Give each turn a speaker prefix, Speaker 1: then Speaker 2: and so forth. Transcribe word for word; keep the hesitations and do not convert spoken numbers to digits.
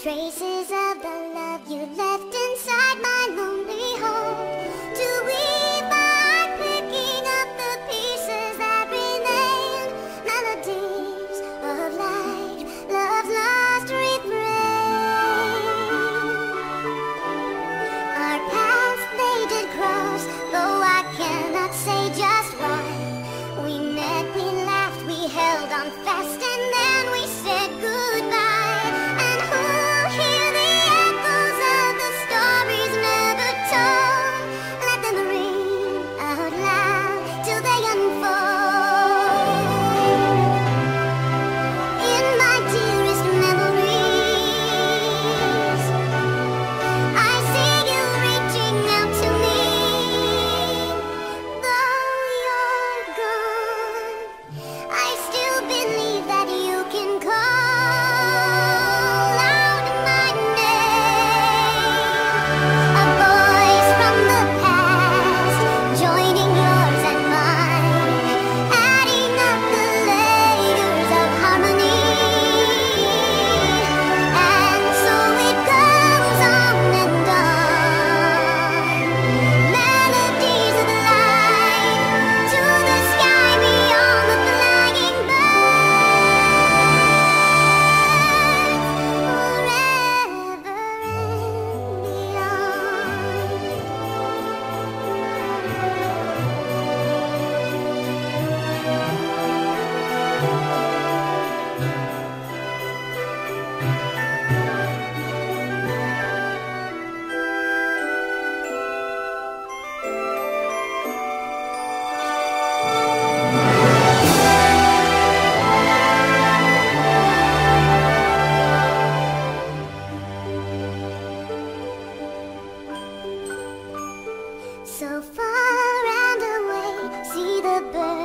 Speaker 1: Traces of the love you left inside my lonely home. To weave my heart, picking up the pieces that remain. Melodies of life, love's lost refrain. Our paths they did cross, though I cannot say just why. We met, we laughed, we held on fast, and then we said goodbye. So far and away, see the birds.